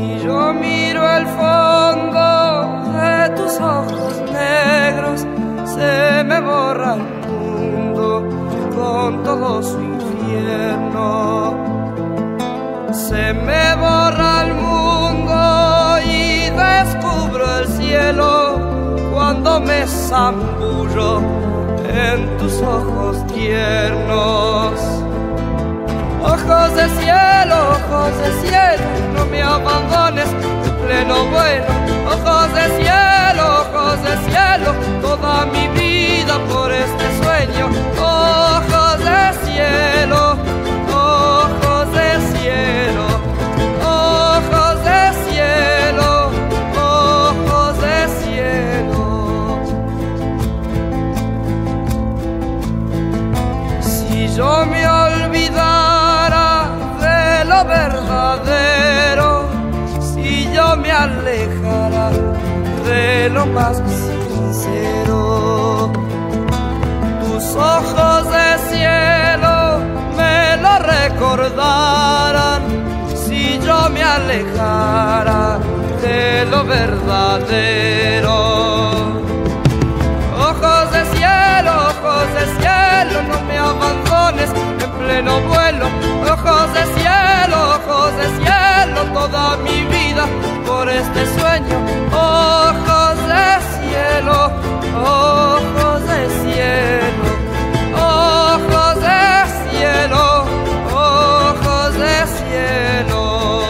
Si yo miro el fondo de tus ojos negros, se me borra el mundo con todo su infierno. Se me borra el mundo y descubro el cielo cuando me zambullo en tus ojos tiernos. Ojos de cielo, no me abandones en pleno vuelo. Ojos de cielo, toda mi vida por este sueño. Ojos de cielo, ojos de cielo, ojos de cielo, ojos de cielo. Si yo me olvidara de lo verdadero, si yo me alejara de lo más sincero, tus ojos de cielo me lo recordaran, si yo me alejara de lo verdadero. Ojos de cielo, no me abandones en pleno vuelo. Ojos de cielo, toda mi vida por este sueño. Ojos de cielo, ojos de cielo, ojos de cielo, ojos de cielo.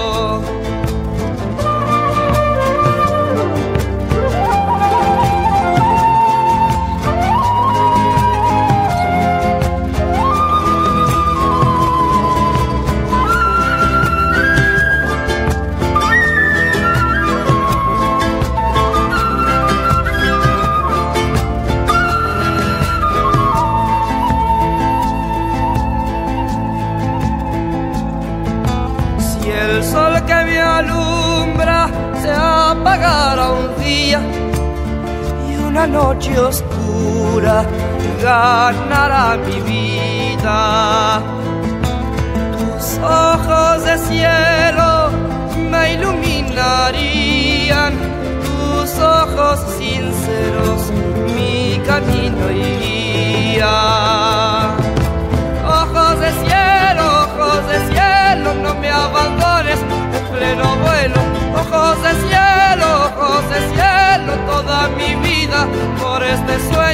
El sol que me alumbra se apagará un día y una noche oscura ganará mi vida. Tus ojos de cielo me iluminarían, tus ojos sinceros mi camino iría. Ojos de cielo, no me abandones en pleno vuelo. Ojos de cielo, toda mi vida por este sueño.